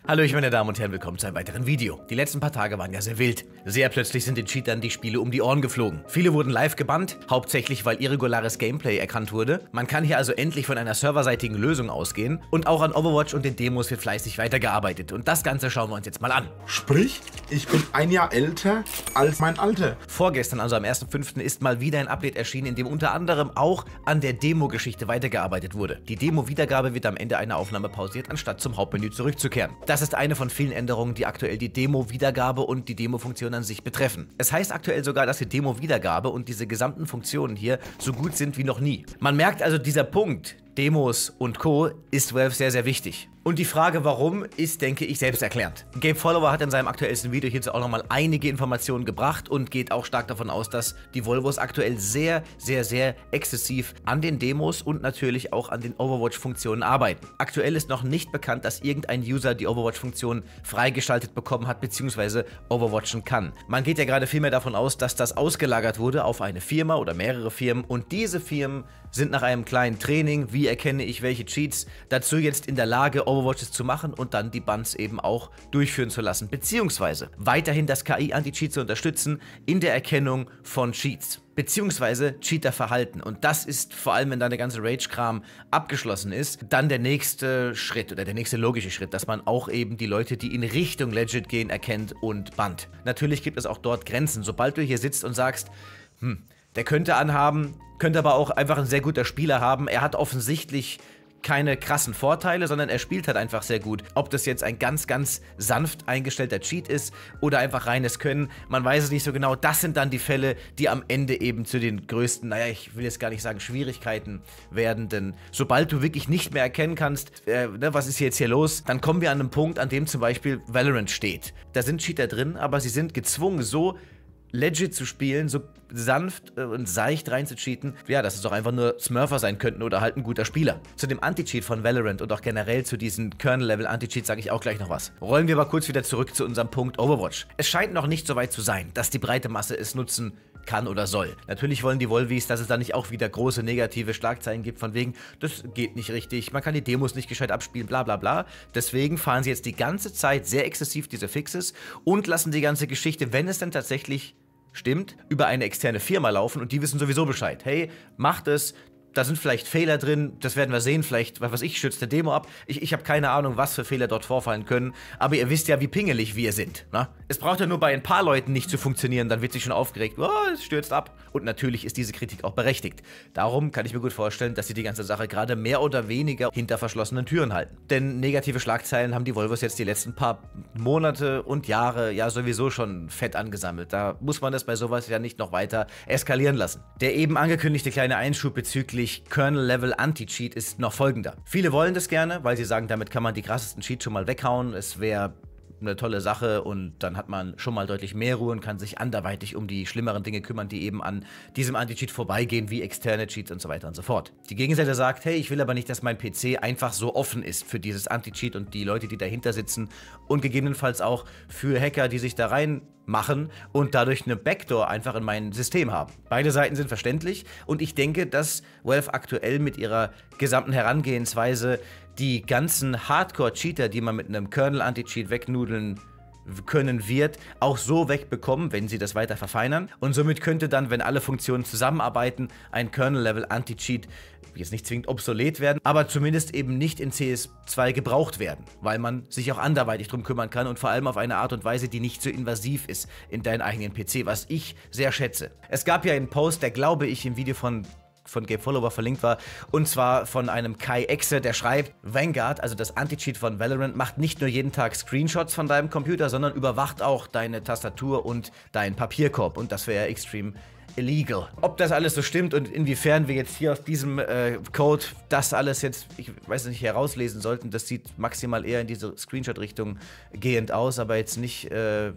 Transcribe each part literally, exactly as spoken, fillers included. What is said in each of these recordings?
Hallöchen meine Damen und Herren, willkommen zu einem weiteren Video. Die letzten paar Tage waren ja sehr wild. Sehr plötzlich sind den Cheatern die Spiele um die Ohren geflogen. Viele wurden live gebannt, hauptsächlich weil irregulares Gameplay erkannt wurde. Man kann hier also endlich von einer serverseitigen Lösung ausgehen. Und auch an Overwatch und den Demos wird fleißig weitergearbeitet. Und das Ganze schauen wir uns jetzt mal an. Sprich, ich bin ein Jahr älter als mein Alter. Vorgestern, also am ersten fünften ist mal wieder ein Update erschienen, in dem unter anderem auch an der Demo-Geschichte weitergearbeitet wurde. Die Demo-Wiedergabe wird am Ende einer Aufnahme pausiert, anstatt zum Hauptmenü zurückzukehren. Das ist eine von vielen Änderungen, die aktuell die Demo-Wiedergabe und die Demo-Funktion an sich betreffen. Es heißt aktuell sogar, dass die Demo-Wiedergabe und diese gesamten Funktionen hier so gut sind wie noch nie. Man merkt also, dieser Punkt, Demos und Co. ist Valve sehr, sehr wichtig. Und die Frage, warum, ist, denke ich, selbsterklärend. Gabe Follower hat in seinem aktuellsten Video hierzu auch nochmal einige Informationen gebracht und geht auch stark davon aus, dass die Volvos aktuell sehr, sehr, sehr exzessiv an den Demos und natürlich auch an den Overwatch-Funktionen arbeiten. Aktuell ist noch nicht bekannt, dass irgendein User die Overwatch-Funktion freigeschaltet bekommen hat bzw. Overwatchen kann. Man geht ja gerade vielmehr davon aus, dass das ausgelagert wurde auf eine Firma oder mehrere Firmen und diese Firmen sind nach einem kleinen Training, wie erkenne ich welche Cheats, dazu jetzt in der Lage, Overwatches zu machen und dann die Bans eben auch durchführen zu lassen, beziehungsweise weiterhin das K I-Anti-Cheat zu unterstützen in der Erkennung von Cheats, beziehungsweise Cheater-Verhalten. Und das ist, vor allem wenn dann der ganze Rage-Kram abgeschlossen ist, dann der nächste Schritt oder der nächste logische Schritt, dass man auch eben die Leute, die in Richtung Legit gehen, erkennt und bannt. Natürlich gibt es auch dort Grenzen. Sobald du hier sitzt und sagst, hm, der könnte anhaben, könnte aber auch einfach ein sehr guter Spieler haben. Er hat offensichtlich keine krassen Vorteile, sondern er spielt halt einfach sehr gut. Ob das jetzt ein ganz, ganz sanft eingestellter Cheat ist oder einfach reines Können, man weiß es nicht so genau. Das sind dann die Fälle, die am Ende eben zu den größten, naja, ich will jetzt gar nicht sagen Schwierigkeiten werden, denn sobald du wirklich nicht mehr erkennen kannst, äh, ne, was ist jetzt hier los, dann kommen wir an einen Punkt, an dem zum Beispiel Valorant steht. Da sind Cheater drin, aber sie sind gezwungen, so legit zu spielen, so sanft und seicht reinzucheaten, ja, dass es doch einfach nur Smurfer sein könnten oder halt ein guter Spieler. Zu dem Anti-Cheat von Valorant und auch generell zu diesen Kernel-Level-Anti-Cheats sage ich auch gleich noch was. Rollen wir aber kurz wieder zurück zu unserem Punkt Overwatch. Es scheint noch nicht so weit zu sein, dass die breite Masse es nutzen kann oder soll. Natürlich wollen die Volvis, dass es da nicht auch wieder große negative Schlagzeilen gibt, von wegen, das geht nicht richtig, man kann die Demos nicht gescheit abspielen, bla bla bla. Deswegen fahren sie jetzt die ganze Zeit sehr exzessiv diese Fixes und lassen die ganze Geschichte, wenn es denn tatsächlich stimmt, über eine externe Firma laufen und die wissen sowieso Bescheid. Hey, macht es, da sind vielleicht Fehler drin, das werden wir sehen, vielleicht, was weiß ich, stürzt der Demo ab. Ich, ich habe keine Ahnung, was für Fehler dort vorfallen können, aber ihr wisst ja, wie pingelig wir sind. Ne? Es braucht ja nur bei ein paar Leuten nicht zu funktionieren, dann wird sich schon aufgeregt, oh, es stürzt ab. Und natürlich ist diese Kritik auch berechtigt. Darum kann ich mir gut vorstellen, dass sie die ganze Sache gerade mehr oder weniger hinter verschlossenen Türen halten. Denn negative Schlagzeilen haben die Volvos jetzt die letzten paar Monate und Jahre ja sowieso schon fett angesammelt. Da muss man das bei sowas ja nicht noch weiter eskalieren lassen. Der eben angekündigte kleine Einschub bezüglich Kernel-Level-Anti-Cheat ist noch folgender. Viele wollen das gerne, weil sie sagen, damit kann man die krassesten Cheats schon mal weghauen. Es wäre eine tolle Sache und dann hat man schon mal deutlich mehr Ruhe und kann sich anderweitig um die schlimmeren Dinge kümmern, die eben an diesem Anti-Cheat vorbeigehen, wie externe Cheats und so weiter und so fort. Die Gegenseite sagt, hey, ich will aber nicht, dass mein P C einfach so offen ist für dieses Anti-Cheat und die Leute, die dahinter sitzen und gegebenenfalls auch für Hacker, die sich da rein machen und dadurch eine Backdoor einfach in mein System haben. Beide Seiten sind verständlich und ich denke, dass Valve aktuell mit ihrer gesamten Herangehensweise die ganzen Hardcore-Cheater, die man mit einem Kernel-Anti-Cheat wegnudeln können wird, auch so wegbekommen, wenn sie das weiter verfeinern. Und somit könnte dann, wenn alle Funktionen zusammenarbeiten, ein Kernel-Level-Anti-Cheat jetzt nicht zwingend obsolet werden, aber zumindest eben nicht in C S zwei gebraucht werden, weil man sich auch anderweitig drum kümmern kann und vor allem auf eine Art und Weise, die nicht so invasiv ist in deinen eigenen P C, was ich sehr schätze. Es gab ja einen Post, der, glaube ich, im Video von von Gabe Follower verlinkt war, und zwar von einem Kai Exe, der schreibt, Vanguard, also das Anti-Cheat von Valorant, macht nicht nur jeden Tag Screenshots von deinem Computer, sondern überwacht auch deine Tastatur und deinen Papierkorb und das wäre extrem illegal. Ob das alles so stimmt und inwiefern wir jetzt hier aus diesem äh, Code das alles jetzt, ich weiß nicht, herauslesen sollten, das sieht maximal eher in diese Screenshot-Richtung gehend aus, aber jetzt nicht äh,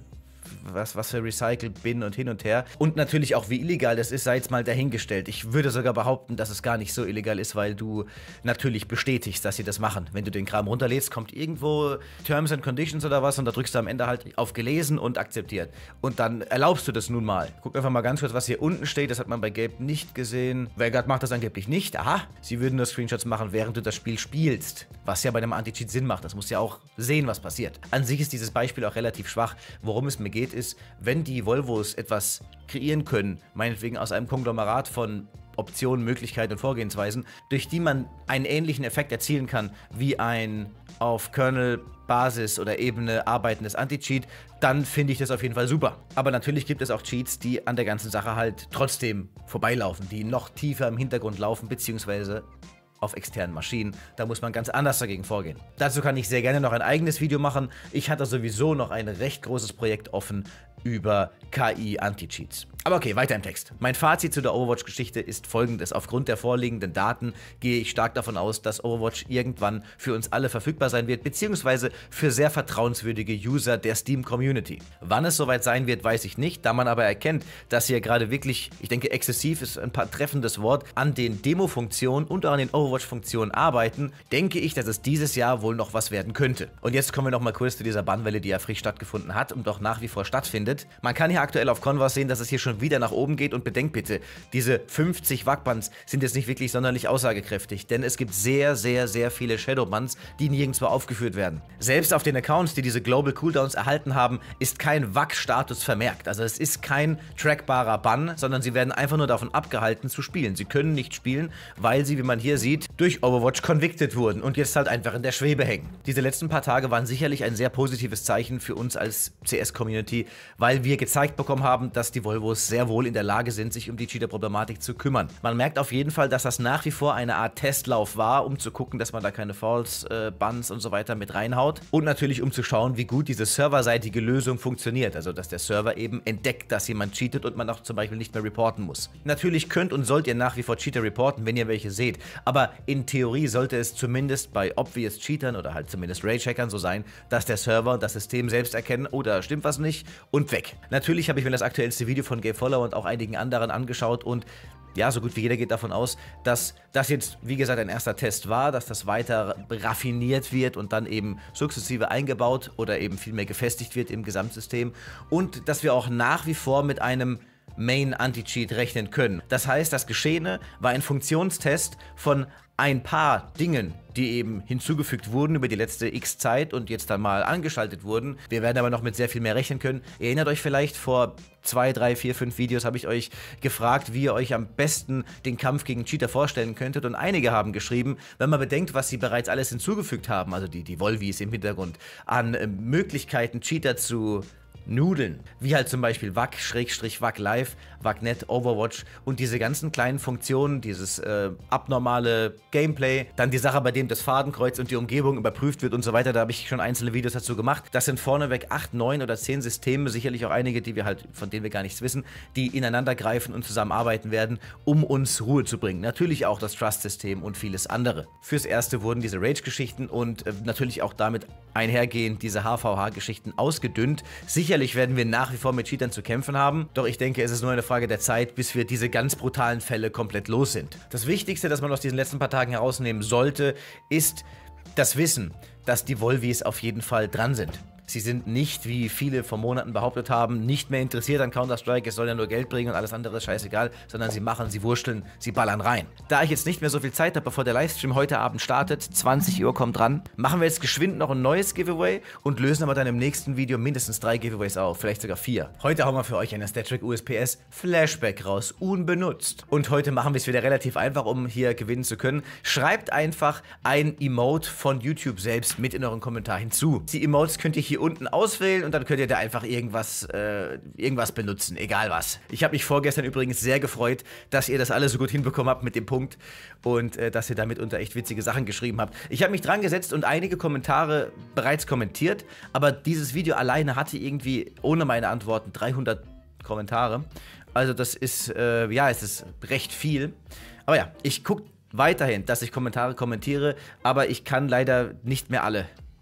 was, was für Recycled Bin und hin und her. Und natürlich auch, wie illegal das ist, sei jetzt mal dahingestellt. Ich würde sogar behaupten, dass es gar nicht so illegal ist, weil du natürlich bestätigst, dass sie das machen. Wenn du den Kram runterlädst, kommt irgendwo Terms and Conditions oder was und da drückst du am Ende halt auf gelesen und akzeptiert. Und dann erlaubst du das nun mal. Guck einfach mal ganz kurz, was hier unten steht. Das hat man bei Gabe nicht gesehen. Vanguard macht das angeblich nicht. Aha, sie würden nur Screenshots machen, während du das Spiel spielst. Was ja bei einem Anti-Cheat Sinn macht. Das musst du ja auch sehen, was passiert. An sich ist dieses Beispiel auch relativ schwach. Worum es mir geht, ist, wenn die Volvos etwas kreieren können, meinetwegen aus einem Konglomerat von Optionen, Möglichkeiten und Vorgehensweisen, durch die man einen ähnlichen Effekt erzielen kann wie ein auf Kernel-Basis oder Ebene arbeitendes Anti-Cheat, dann finde ich das auf jeden Fall super. Aber natürlich gibt es auch Cheats, die an der ganzen Sache halt trotzdem vorbeilaufen, die noch tiefer im Hintergrund laufen, beziehungsweise auf externen Maschinen. Da muss man ganz anders dagegen vorgehen. Dazu kann ich sehr gerne noch ein eigenes Video machen. Ich hatte sowieso noch ein recht großes Projekt offen über K I-Anti-Cheats. Aber okay, weiter im Text. Mein Fazit zu der Overwatch-Geschichte ist folgendes. Aufgrund der vorliegenden Daten gehe ich stark davon aus, dass Overwatch irgendwann für uns alle verfügbar sein wird, beziehungsweise für sehr vertrauenswürdige User der Steam-Community. Wann es soweit sein wird, weiß ich nicht, da man aber erkennt, dass hier gerade wirklich, ich denke exzessiv ist ein paar treffendes Wort, an den Demo-Funktionen und auch an den Overwatch-Funktionen arbeiten, denke ich, dass es dieses Jahr wohl noch was werden könnte. Und jetzt kommen wir noch mal kurz zu dieser Bannwelle, die ja frisch stattgefunden hat und doch nach wie vor stattfindet. Man kann hier aktuell auf Converse sehen, dass es hier schon wieder nach oben geht und bedenkt bitte, diese fünfzig W A C-Bans sind jetzt nicht wirklich sonderlich aussagekräftig, denn es gibt sehr, sehr, sehr viele Shadow-Bans, die nirgendwo aufgeführt werden. Selbst auf den Accounts, die diese Global Cooldowns erhalten haben, ist kein W A C-Status vermerkt. Also es ist kein trackbarer Bann, sondern sie werden einfach nur davon abgehalten zu spielen. Sie können nicht spielen, weil sie, wie man hier sieht, durch Overwatch convicted wurden und jetzt halt einfach in der Schwebe hängen. Diese letzten paar Tage waren sicherlich ein sehr positives Zeichen für uns als C S-Community, weil wir gezeigt bekommen haben, dass die Volvos sehr wohl in der Lage sind, sich um die Cheater-Problematik zu kümmern. Man merkt auf jeden Fall, dass das nach wie vor eine Art Testlauf war, um zu gucken, dass man da keine False-Buns und so weiter mit reinhaut. Und natürlich, um zu schauen, wie gut diese serverseitige Lösung funktioniert. Also, dass der Server eben entdeckt, dass jemand cheatet und man auch zum Beispiel nicht mehr reporten muss. Natürlich könnt und sollt ihr nach wie vor Cheater reporten, wenn ihr welche seht. Aber in Theorie sollte es zumindest bei obvious Cheatern oder halt zumindest Rage-Hackern so sein, dass der Server und das System selbst erkennen, oh, da stimmt was nicht und weg. Natürlich habe ich mir das aktuellste Video von Gabe Follower und auch einigen anderen angeschaut und ja, so gut wie jeder geht davon aus, dass das jetzt, wie gesagt, ein erster Test war, dass das weiter raffiniert wird und dann eben sukzessive eingebaut oder eben vielmehr gefestigt wird im Gesamtsystem und dass wir auch nach wie vor mit einem Main-Anti-Cheat rechnen können. Das heißt, das Geschehene war ein Funktionstest von ein paar Dingen, die eben hinzugefügt wurden über die letzte X-Zeit und jetzt dann mal angeschaltet wurden. Wir werden aber noch mit sehr viel mehr rechnen können. Ihr erinnert euch vielleicht, vor zwei, drei, vier, fünf Videos habe ich euch gefragt, wie ihr euch am besten den Kampf gegen Cheater vorstellen könntet und einige haben geschrieben, wenn man bedenkt, was sie bereits alles hinzugefügt haben, also die, die Volvis im Hintergrund, an äh, Möglichkeiten, Cheater zu Nudeln, wie halt zum Beispiel W A C, Schrägstrich W A C Live, W A C Net, Overwatch und diese ganzen kleinen Funktionen, dieses äh, abnormale Gameplay, dann die Sache, bei dem das Fadenkreuz und die Umgebung überprüft wird und so weiter, da habe ich schon einzelne Videos dazu gemacht. Das sind vorneweg acht, neun oder zehn Systeme, sicherlich auch einige, die wir halt, von denen wir gar nichts wissen, die ineinander greifen und zusammenarbeiten werden, um uns Ruhe zu bringen. Natürlich auch das Trust-System und vieles andere. Fürs Erste wurden diese Rage-Geschichten und äh, natürlich auch damit einhergehend diese H V H-Geschichten ausgedünnt. Sicherlich werden wir nach wie vor mit Cheatern zu kämpfen haben, doch ich denke, es ist nur eine Frage der Zeit, bis wir diese ganz brutalen Fälle komplett los sind. Das Wichtigste, das man aus diesen letzten paar Tagen herausnehmen sollte, ist das Wissen, dass die Volvis auf jeden Fall dran sind. Sie sind nicht, wie viele vor Monaten behauptet haben, nicht mehr interessiert an Counter-Strike, es soll ja nur Geld bringen und alles andere ist scheißegal, sondern sie machen, sie wursteln, sie ballern rein. Da ich jetzt nicht mehr so viel Zeit habe, bevor der Livestream heute Abend startet, zwanzig Uhr kommt dran, machen wir jetzt geschwind noch ein neues Giveaway und lösen aber dann im nächsten Video mindestens drei Giveaways auf, vielleicht sogar vier. Heute hauen wir für euch eine StatTrick U S P S Flashback raus, unbenutzt. Und heute machen wir es wieder relativ einfach, um hier gewinnen zu können. Schreibt einfach ein Emote von YouTube selbst mit in euren Kommentar hinzu. Die Emotes könnt ihr hier unten auswählen und dann könnt ihr da einfach irgendwas, äh, irgendwas benutzen, egal was. Ich habe mich vorgestern übrigens sehr gefreut, dass ihr das alle so gut hinbekommen habt mit dem Punkt und äh, dass ihr damit unter echt witzige Sachen geschrieben habt. Ich habe mich dran gesetzt und einige Kommentare bereits kommentiert, aber dieses Video alleine hatte irgendwie ohne meine Antworten dreihundert Kommentare. Also das ist, äh, ja, es ist recht viel. Aber ja, ich gucke weiterhin, dass ich Kommentare kommentiere, aber ich kann leider nicht mehr alle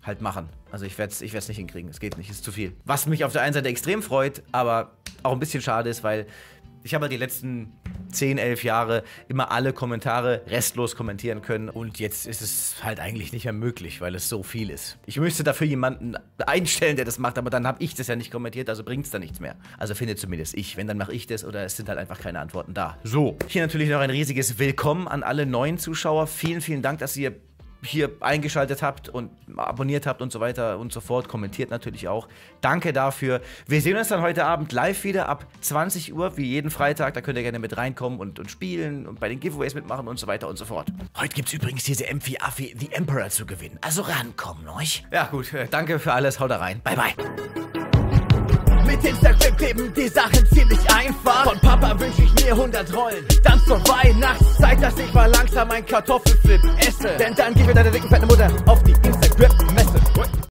halt machen. Also ich werde es ich werd's nicht hinkriegen, es geht nicht, es ist zu viel. Was mich auf der einen Seite extrem freut, aber auch ein bisschen schade ist, weil ich habe die letzten zehn, elf Jahre immer alle Kommentare restlos kommentieren können und jetzt ist es halt eigentlich nicht mehr möglich, weil es so viel ist. Ich müsste dafür jemanden einstellen, der das macht, aber dann habe ich das ja nicht kommentiert, also bringt es da nichts mehr. Also findet zumindest ich. Wenn, dann mache ich das oder es sind halt einfach keine Antworten da. So, hier natürlich noch ein riesiges Willkommen an alle neuen Zuschauer. Vielen, vielen Dank, dass ihr hier eingeschaltet habt und abonniert habt und so weiter und so fort. Kommentiert natürlich auch. Danke dafür. Wir sehen uns dann heute Abend live wieder ab zwanzig Uhr, wie jeden Freitag. Da könnt ihr gerne mit reinkommen und, und spielen und bei den Giveaways mitmachen und so weiter und so fort. Heute gibt es übrigens diese M vier Affi The Emperor zu gewinnen. Also rankommen, euch. Ja gut, danke für alles. Haut da rein. Bye, bye. Mit Instagram kleben die Sachen ziemlich einfach. Von Papa wünsch ich mir hundert Rollen. Dann zur Weihnachtszeit, dass ich mal langsam ein Kartoffelflip esse. Denn dann gib mir deine dicken fette Mutter auf die Instagram-Messe.